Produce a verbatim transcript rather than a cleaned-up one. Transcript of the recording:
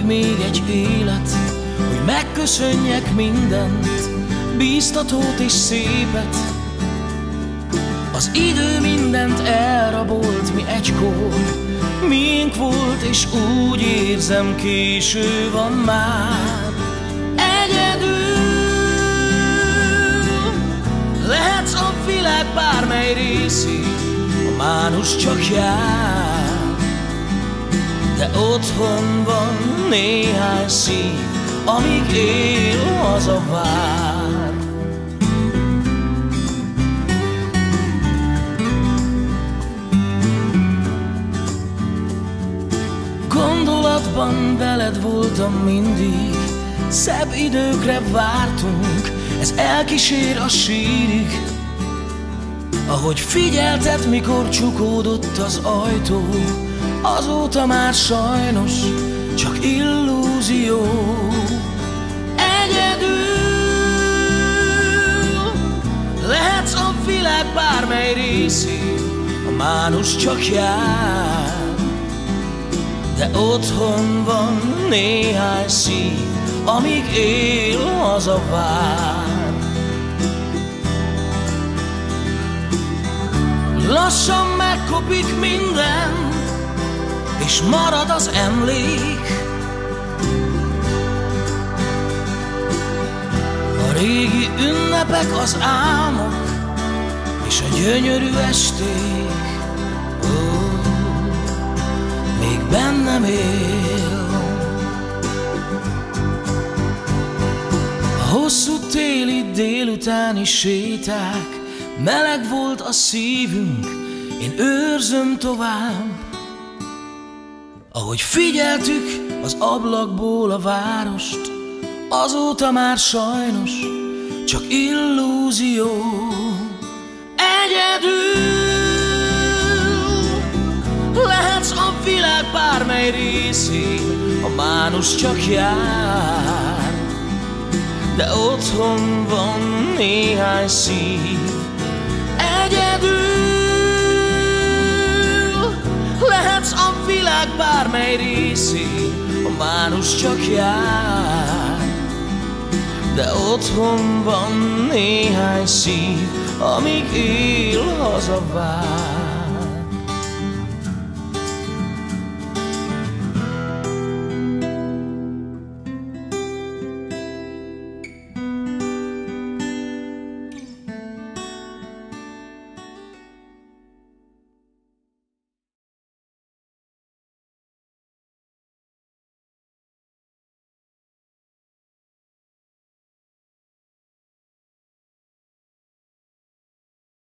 még egy élet, hogy megköszönjek mindent, bíztatót és szépet. Az idő mindent elrabolt, mi egykor miénk volt, és úgy érzem, késő van már. Egyedül lehetsz a világ bármely részén, a Mánusz csak jár, de otthon van néhány szív, amíg él, hazavár. Gondolatban veled voltam mindig, szebb időkre vártunk, ez elkísér a sírig. Ahogy figyelted, mikor csukódott az ajtó, azóta már sajnos csak illúzió. Egyedül lehetsz a világ bármely részén, a Mánusz csak jár, de otthon van néhány szív, amíg él, hazavár. Lassan megkopik minden, és marad az emlék. A régi ünnepek, az álmok, és a gyönyörű esték. Ó, még bennem él. A hosszú téli délutáni séták, meleg volt a szívünk, én őrzöm tovább. Ahogy figyeltük az ablakból a várost, azóta már sajnos csak illúzió. Egyedül lehetsz a világ bármely részén, a Mánusz csak jár, de otthon van néhány szív. Egyedül lehetsz a világ bármely részén, a Mánusz csak jár, de otthon van néhány szív, amíg él, hazavár.